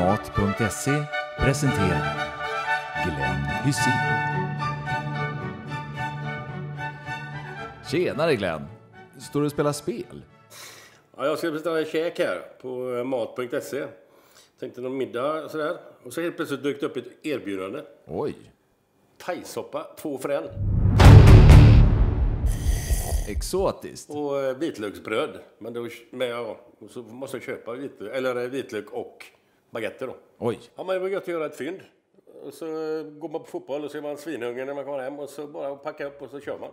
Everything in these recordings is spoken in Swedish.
Mat.se presenterar Glenn Hysén. Tjenare Glenn, står du och spelar spel? Ja, jag ska beställa en käk här på Mat.se. Tänkte någon middag och sådär. Och så helt plötsligt dök det upp ett erbjudande. Oj. Thaisoppa, 2 för 1. Exotiskt. Och vitlöksbröd. Men då, och så måste jag köpa vitlök och baguetter då. Oj. Ja, men det var gött att göra ett fynd. Och så går man på fotboll och så är man svinhungrig när man kommer hem. Och så bara packa upp och så kör man.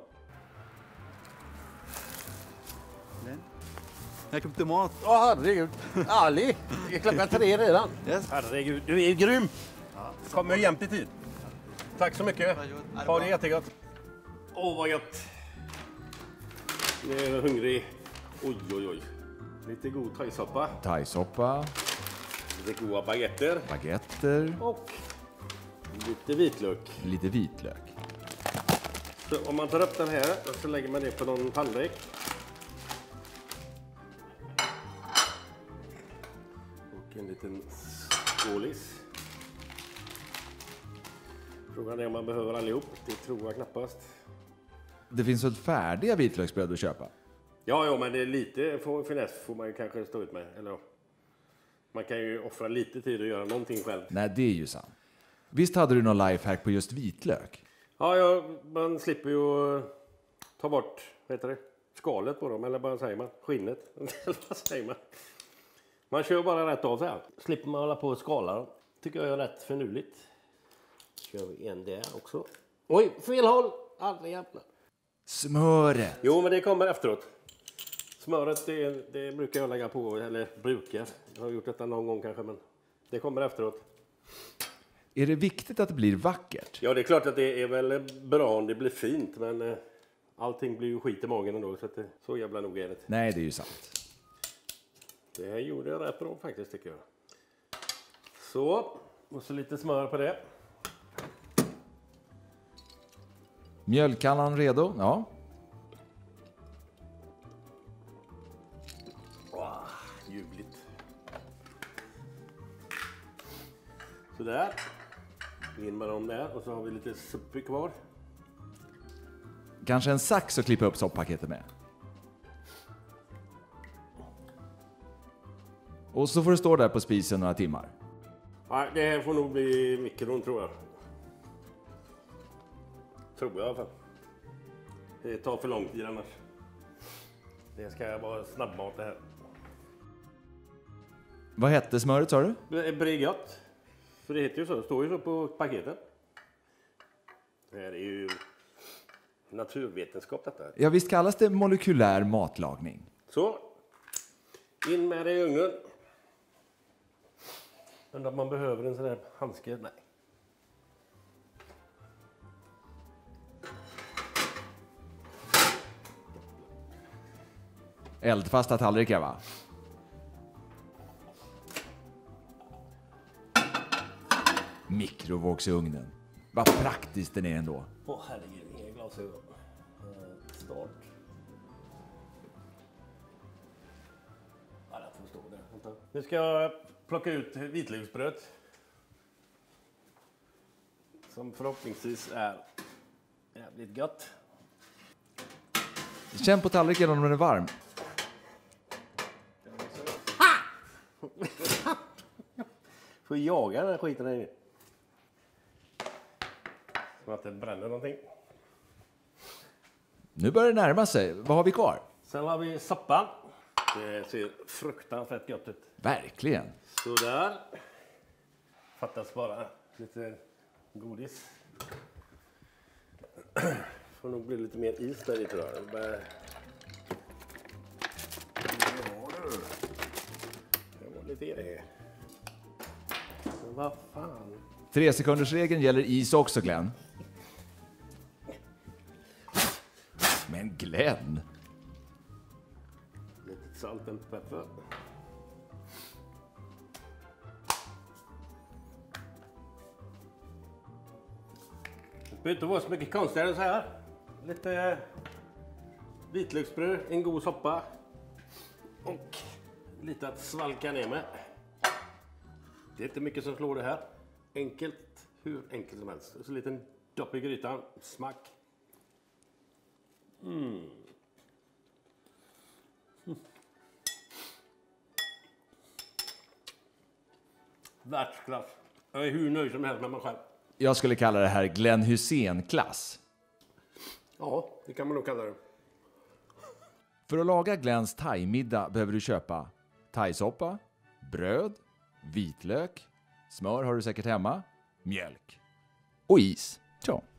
Jag köpte mat. Åh, herregud. Ali, det är klockan 3 redan. Yes. Herregud, du är grym. Kommer jämt i tid. Tack så mycket. Ha det jättegott. Åh, vad gött. Nu är jag hungrig. Oj, oj, oj. Lite god thaisoppa. Thaisoppa, Lite goda baguetter. baguetter, Och lite vitlök. lite vitlök. Så om man tar upp den här och så lägger man det på någon tallrik. Och en liten skålis. Frågan är om man behöver allihop. Det tror jag knappast. Det finns ett färdiga vitlöksbröd att köpa. Ja, men det är lite finess får man ju kanske stå ut med. Eller, man kan ju offra lite tid och göra någonting själv. Nej, det är ju sant. Visst hade du någon lifehack på just vitlök? Ja, man slipper ju ta bort, vad heter det, skalet på dem. Eller vad säger man? Skinnet. Vad säger man? Man kör bara rätt av så här. Slipper man hålla på och skala dem. Tycker jag är rätt finurligt. Kör vi en där också. Oj, fel håll! Aldrig jävlar. Smöret! Jo, men det kommer efteråt. Smöret, det brukar jag lägga på, eller brukar. Jag har gjort detta någon gång kanske, men det kommer efteråt. Är det viktigt att det blir vackert? Ja, det är klart att det är väl bra om det blir fint, men allting blir ju skit i magen ändå, så, så jävla nog är det. Nej, det är ju sant. Det här gjorde jag rätt bra faktiskt, tycker jag. Så, och så lite smör på det. Mjölkkannan redo? Ja. Ljuvligt. Sådär. In med dem där, och så har vi lite suppi kvar. Kanske en sax att klippa upp sopppaketet med. Och så får du stå där på spisen några timmar. Nej, det här får nog bli mikron, tror jag. Tror jag i alla fall. Det tar för lång tid annars. Det ska vara snabbmat det här. Vad hette smöret, sa du? Bregat. För det heter ju så. Det står ju så på paketen. Det här är ju naturvetenskap detta. Ja, visst kallas det molekylär matlagning. Så. In med det i ugnen. Undrar om man behöver en sån här handske? Nej. Eldfasta tallrikar, va? Mikrovågsugnen. Vad praktiskt den är ändå. Åh, herregud, inga glasögon. Start. Ja, den får stå där. Vänta. Nu ska jag plocka ut vitlöksbröd. Som förhoppningsvis är jävligt gott. Känn på tallriken om den är varm. Får jaga den här skiten här inne. Så att det bränner någonting. Nu börjar det närma sig. Vad har vi kvar? Sen har vi soppan. Det ser fruktansvärt gott ut. Verkligen. Sådär. Fattas bara lite godis. Får nog bli lite mer is där i, tror jag. Det var lite det. Men vad fan. 3-sekundersregeln gäller is också, Glenn. Men Glenn. Lite salt och peppar. Det behöver inte vara så mycket konstigare än så här. Lite vitlöksbröd, en god soppa och lite att svalka ner med. Det är inte mycket som slår det här. Enkelt, hur enkelt som helst. Så en liten dopp i grytan, smack. Världsklass. Jag är hur nöjd som helst med mig själv. Jag skulle kalla det här Glenn Hussein-klass. Ja, det kan man nog kalla det. För att laga Glenns thai-middag behöver du köpa thaisoppa, bröd, vitlök, smör har du säkert hemma, mjölk och is. Så.